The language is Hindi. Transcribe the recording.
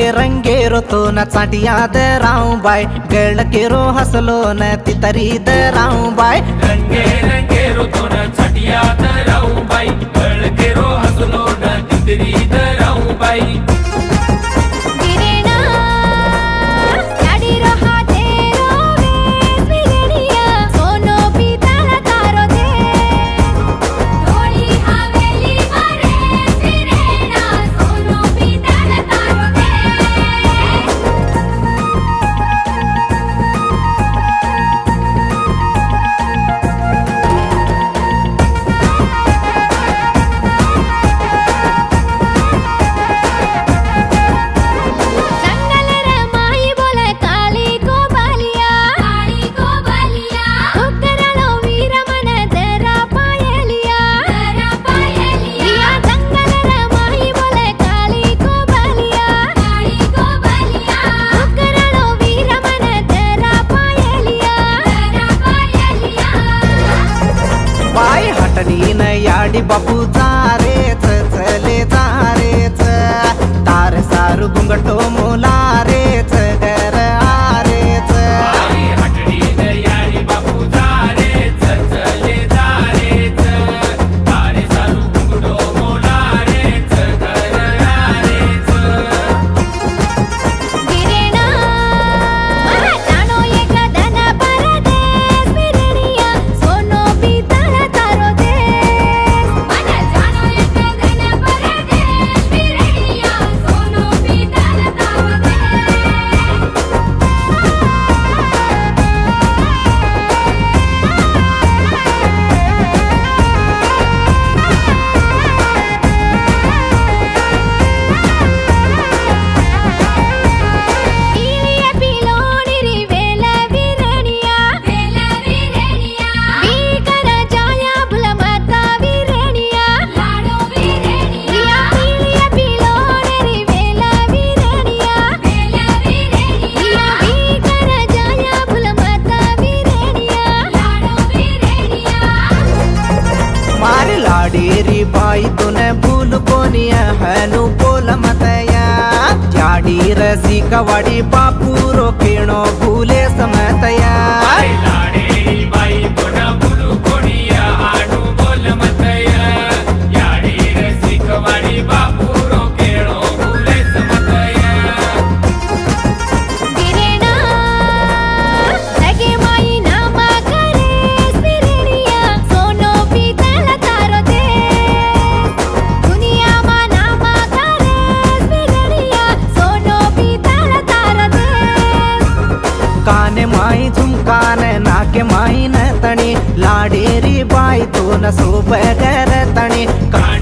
रंगेरो तो न चाटिया दराऊं बाय गल केरो हसलो न तितरी दराऊं बाय रंगे रंगेरो तो न चाटिया दराऊं बाय गल केरो हसलो न तितरी दराऊं बाय याडी बापू जारेच चले जारेच तार सारू घुंगटो मोला रेच घर आरेच याडी बापू जारेच चले जारेच तार सारू घुंगटो मोला रेच घर आरेच गिरेना जानो एक धन परदेश बिरनिया सोनो पीतल तारो दे डेरी बाई तूने भूल कोनिया हनु बोल मतया जाडी रसी कवाड़ी बापू रो केणो भूले समतया लाडेरी बाई तूने भूल कोनिया हनु बोल मतया जाडी रसी कवाड़ी बापू रो केणो भूले समतया गिरेना लगे माई नामा करे स्पिरिनिया सोनो पीतल तारो दे दुनिया मा नामा करे स्पिरिनिया सोनो पीतल तारो दे काने माई झुमकान नाके माई न तणी लाडेरी बाई तो न सोबगर तणी